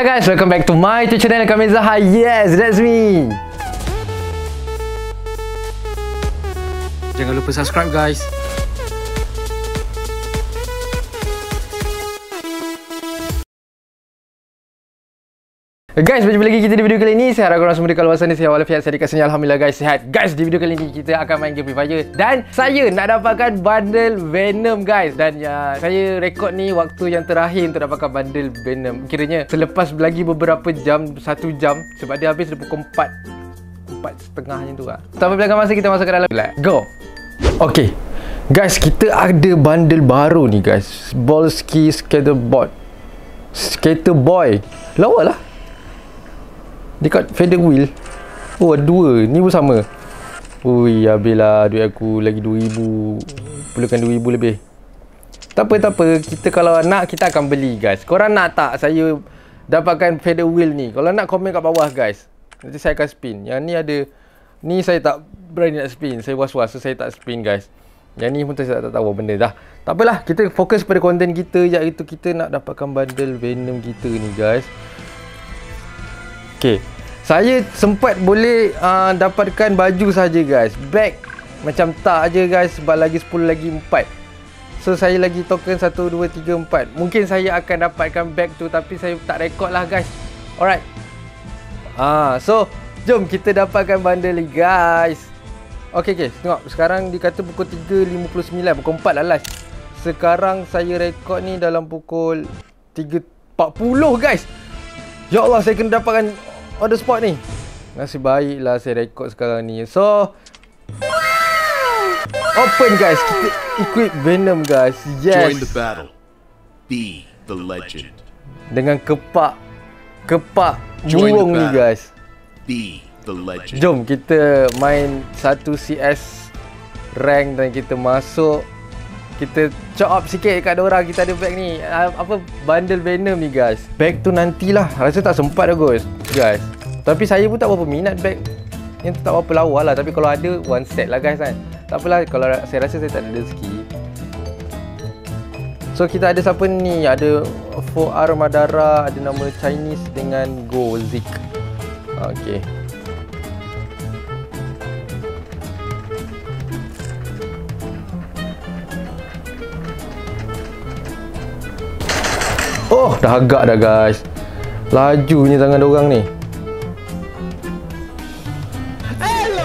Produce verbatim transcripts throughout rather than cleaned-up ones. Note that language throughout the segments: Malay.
Hi guys, welcome back to my YouTube channel. Kami Zaha. Yes, that's me. Jangan lupa subscribe guys. Guys, berjumpa lagi kita di video kali ini. Saya harap korang semua di kawasan ni sihat walafiat, saya dekat sini. Alhamdulillah guys, sihat. Guys, di video kali ini kita akan main game Free Fire dan saya nak dapatkan bundle Venom guys. Dan uh, saya rekod ni waktu yang terakhir untuk dapatkan bundle Venom. Kiranya selepas lagi beberapa jam, satu jam, sebab dia habis pukul empat empat setengah macam tu lah. Tanpa belakang masa, kita masuk ke dalam. Let's go. Okay guys, kita ada bundle baru ni guys. Ballski Skateboard Skater Boy. Lawa lah dekat feather wheel. Oh, ada dua. Ni pun sama. Ui, habislah duit aku lagi dua ribu. Perlukan dua ribu lebih. Tak apa, tak apa. Kita kalau nak, kita akan beli guys. Korang nak tak saya dapatkan feather wheel ni? Kalau nak, komen kat bawah guys. Nanti saya akan spin. Yang ni ada. Ni saya tak berani nak spin. Saya was-was, so saya tak spin guys. Yang ni pun saya tak tahu benda dah. Tak apalah, kita fokus pada konten kita, iaitu kita nak dapatkan bundle Venom kita ni guys. Okay, saya sempat boleh uh, dapatkan baju saja guys. Bag macam tak aja guys, sebab lagi sepuluh lagi empat. So saya lagi token satu, dua, tiga, empat. Mungkin saya akan dapatkan bag tu, tapi saya tak rekod lah guys. Alright. Ah, so jom kita dapatkan bundle ni guys. Okay, okay, tengok. Sekarang dikata pukul tiga lima puluh sembilan, pukul empat lah last. Sekarang saya rekod ni dalam pukul tiga empat puluh guys. Ya Allah, saya kena dapatkan on the spot ni. Nasib baiklah saya rekod sekarang ni. So open guys. Kita equip Venom guys. Yes. Join the battle. Be the legend. Dengan kepak Kepak burung ni guys. Be the legend. Jom kita main satu C S rank dan kita masuk. Kita chop up sikit kat diorang. Kita ada bag ni, apa, bundle Venom ni guys. Bag tu nantilah. Rasa tak sempat dah guys. Guys, tapi saya pun tak berapa minat bag yang tu, tak berapa lawa lah. Tapi kalau ada, one set lah guys kan. Tak apalah, kalau saya rasa saya tak ada rezeki. So kita ada siapa ni? Ada four R Madara, ada nama Chinese dengan Go Zik. Okay. Oh, dah agak dah guys. Lajunya tangan diorang ni. Hello.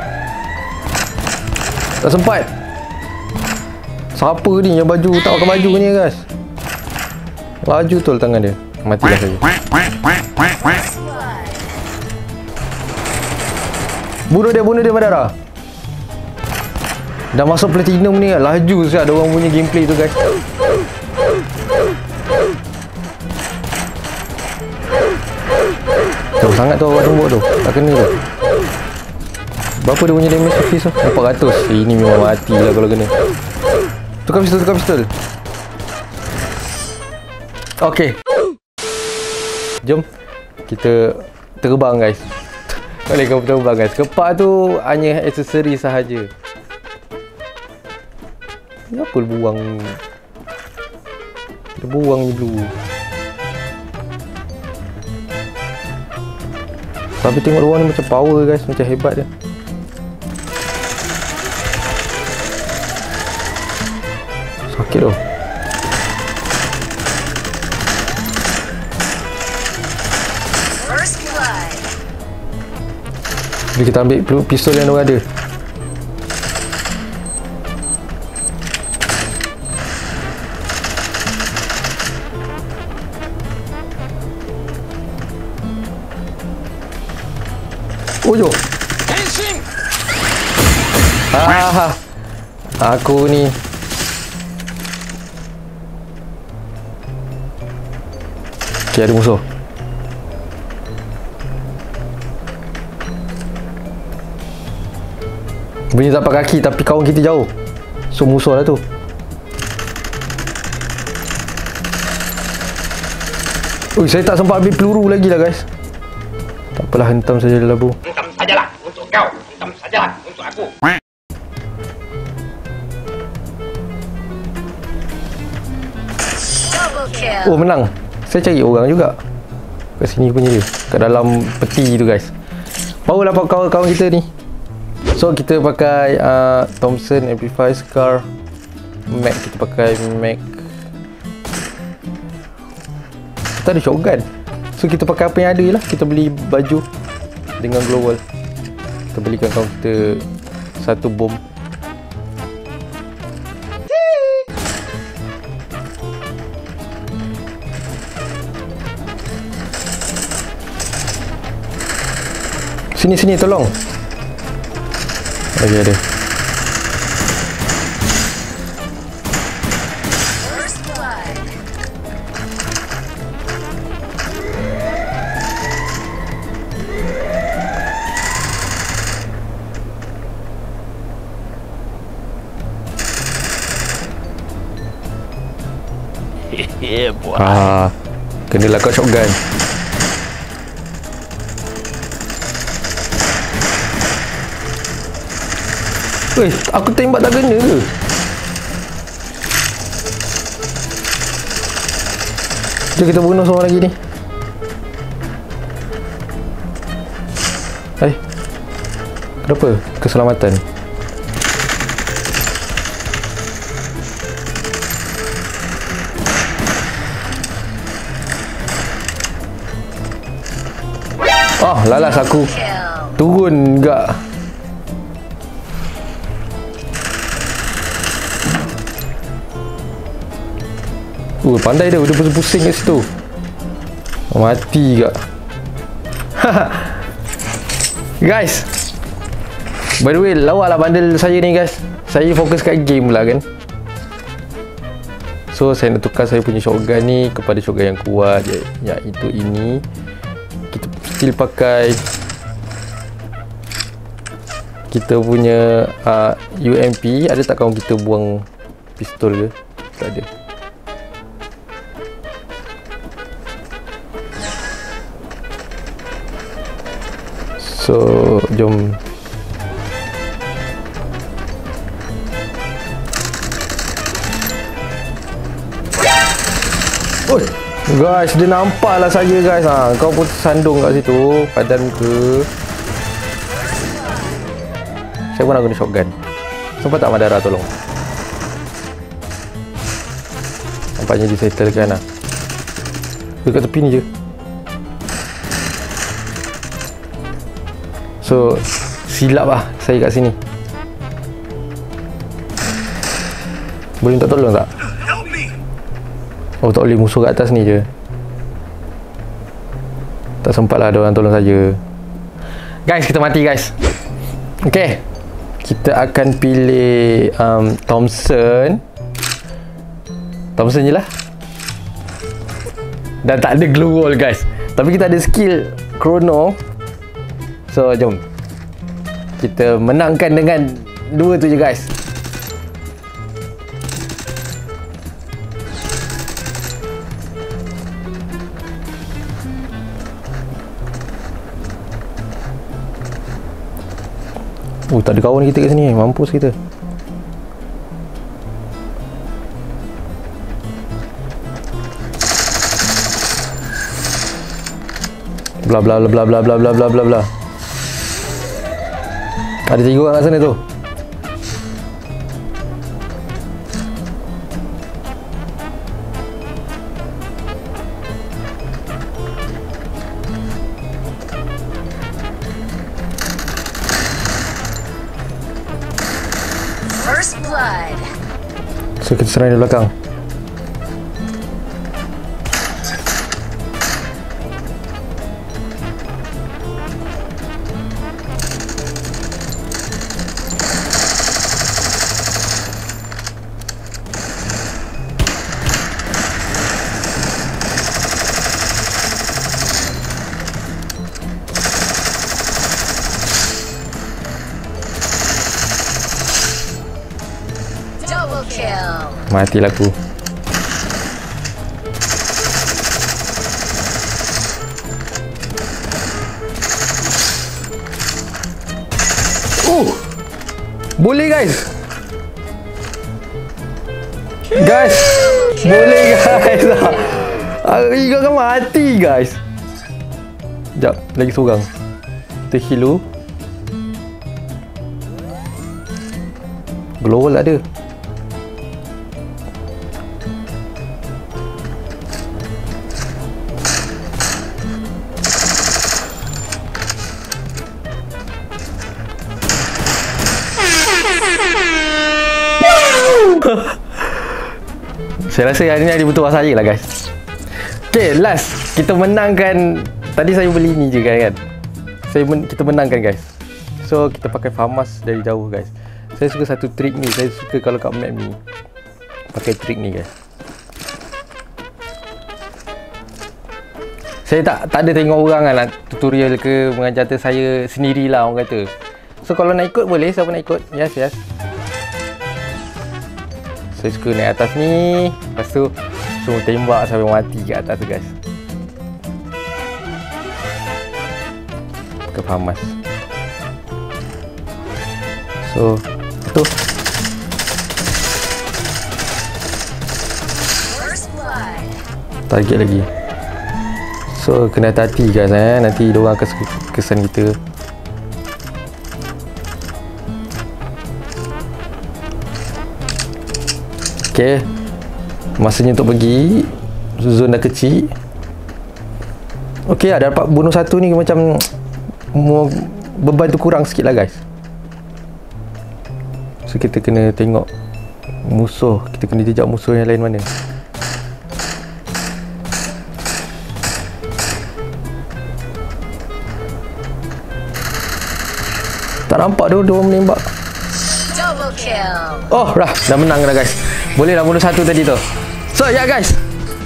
Tak sempat. Siapa ni yang baju tak pakai baju ni guys? Laju betul tangan dia. Matilah saya. Bunuh dia, bunuh dia Madara. Dah masuk platinum ni. Laju sekali ada orang punya gameplay tu guys. Jauh sangat tu awak tembok tu. Tak kena tu. Berapa dia punya damage office tu? empat ratus. Eh, ini memang mati lah kalau kena. Tukar pistol, tukar pistol. Okay, jom kita terbang guys. Boleh kau terbang guys. Kepak tu hanya aksesori sahaja. Kenapa dia buang? Dia buang ni blue. Tapi tengok luar ni macam power guys, macam hebat dia. Sakit tu. Jadi kita ambil pistol yang diorang ada. Ojo. Ah, aku ni. Okay, ada musuh. Bunyi tapak kaki tapi kawan kita jauh. So musuh lah tu. Ui, saya tak sempat ambil peluru lagi lah guys. Tak apalah, hentam saja lah bu. Hentam sajalah untuk kau. Hentam sajalah untuk aku. Oh, menang. Saya cari orang juga. Kat sini punya dia. Kat dalam peti tu guys. Power lah kawan-kawan kita ni. So kita pakai uh, Thompson Amplify Scar. Mac kita pakai Mac. Kita ada shotgun. So kita pakai apa yang ada lah. Kita beli baju dengan glow wall. Kita belikan kawan kita satu bom. Sini sini tolong. Okey ada. Yeah, boy. Ah, kena lah kau shotgun. Weh, aku tembak tak kena ke? Jom kita bunuh seorang lagi ni. Eh, kenapa? Keselamatan. Oh, lalas aku. Turun enggak. Uh, pandai dia, dia pusing-pusing kat situ. Mati juga. Guys, by the way, lawa lah bundle saya ni guys. Saya fokus kat game lah kan. So saya nak tukar saya punya shotgun ni kepada shotgun yang kuat, iaitu ini. Kita still pakai kita punya uh, U M P. Ada tak kawan kita buang pistol ke? Tak ada. So, jom. Oi, guys, dia nampak lah saya guys. Ha, kau pun sandung kat situ, padan muka. Saya pun nak guna shotgun. Sempat tak Madara tolong? Nampaknya disettlekan lah. Dekat tepi ni je. So, silap lah saya kat sini. Boleh minta tolong tak? Oh, tak boleh, musuh kat atas ni je. Tak sempat lah ada orang tolong saja. Guys, kita mati guys. Okay, kita akan pilih um, Thompson. Thompson je lah. Dan tak ada glue wall guys. Tapi kita ada skill chrono. So, jom kita menangkan dengan dua tu je guys. Oh, tak ada kawan kita kat sini. Mampus kita. Bla bla bla bla bla bla bla bla bla bla. Ada tiga orang kat sana tu. First blood. So kita serang di belakang. Double kill. Matilah aku. Oh, boleh guys. Guys, boleh guys. Aku juga kan mati guys. Sekejap, lagi seorang. Kita heal dulu. Global ada. Saya rasa hari ni hari betul saya lah guys. Okay, last kita menangkan. Tadi saya beli ni je kan. Saya men, kita menangkan guys. So kita pakai farmas dari jauh guys. Saya suka satu trik ni. Saya suka kalau kat map ni pakai trik ni guys. Saya tak tak ada tengok orang lah tutorial ke mengajar tu, saya sendirilah orang kata. So kalau nak ikut boleh, siapa nak ikut? Yes, yes. Saya suka naik atas ni. Lepas tu semua tembak sampai mati kat atas tu guys. Ke farmas. So tu target lagi. So kena hati-hati guys eh. Nanti diorang akan kesan kita. Okay, masanya untuk pergi. Zone dah kecil. Okay lah, dah dapat bunuh satu ni. Macam beban tu kurang sikit lah guys. So kita kena tengok musuh. Kita kena jejak musuh yang lain mana. Tak nampak tu, dia orang menembak. Double kill. Oh, dah, dah menang dah guys. Boleh lah bunuh satu tadi tu. So, ya yeah, guys.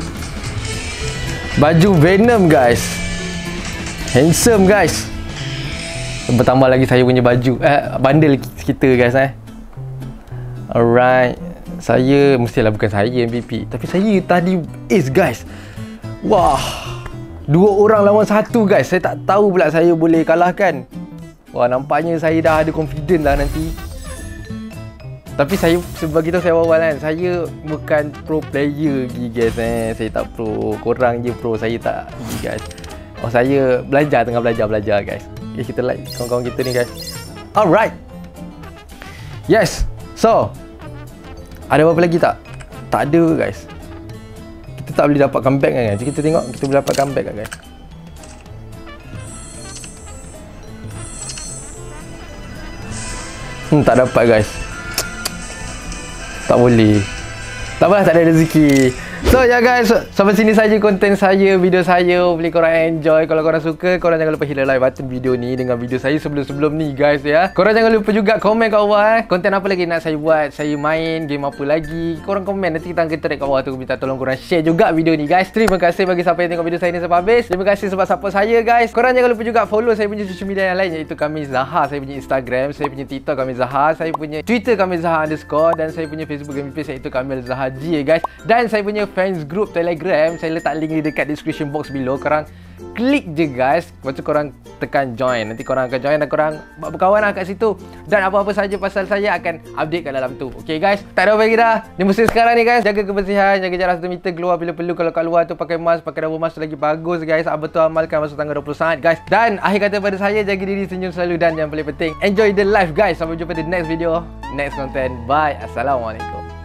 Baju Venom guys. Handsome guys. Bertambah lagi saya punya baju eh, bundle kita guys eh. Alright. Saya, mestilah bukan saya M V P. Tapi saya tadi ace guys. Wah. Dua orang lawan satu guys. Saya tak tahu pula saya boleh kalahkan. Wah, nampaknya saya dah ada confident lah nanti. Tapi saya, sebagi tahu saya awal kan, saya bukan pro player lagi guys eh. Saya tak pro, korang je pro, saya tak lagi guys. Oh, saya belajar, tengah belajar-belajar guys. Okay, kita like kawan-kawan kita ni guys. Alright. Yes. So, ada apa-apa lagi tak? Tak ada guys. Kita tak boleh dapat comeback kan guys. Kita tengok kita boleh dapat comeback kan guys. Hmm, tak dapat guys. Tak boleh. Tak apalah, tak ada rezeki. So ya yeah guys, sampai sini saja konten saya, video saya. Hopefully korang enjoy. Kalau korang suka, korang jangan lupa hit like button video ni dengan video saya sebelum-sebelum ni guys ya. Korang jangan lupa juga komen kat bawah eh. Konten apa lagi nak saya buat, saya main game apa lagi. Korang komen, nanti kita akan track kat bawah tu. Minta tolong korang share juga video ni guys. Terima kasih bagi siapa yang tengok video saya ni sampai habis. Terima kasih sebab support saya guys. Korang jangan lupa juga follow saya punya social media yang lain, iaitu Kami Zaha. Saya punya Instagram, saya punya TikTok Kami Zaha, saya punya Twitter Kami Zaha underscore, dan saya punya Facebook M V P iaitu Kamil Zaha G guys. Dan saya punya fans group Telegram, saya letak link ni dekat description box below. Korang klik je guys. Lepas tu korang tekan join. Nanti korang akan join dan korang buat berkawan lah kat situ. Dan apa-apa saja pasal saya akan update kat dalam tu. Okay guys, tak ada apa lagi dah. Di musim sekarang ni guys, jaga kebersihan, jaga jarak satu meter, keluar bila perlu. Kalau kat luar tu pakai mask, pakai double mask tu lagi bagus guys. Apa tu amalkan masa tanggal dua puluh saat guys. Dan akhir kata pada saya, jaga diri, senyum selalu, dan yang paling penting, enjoy the life guys. Sampai jumpa di next video, next content. Bye. Assalamualaikum.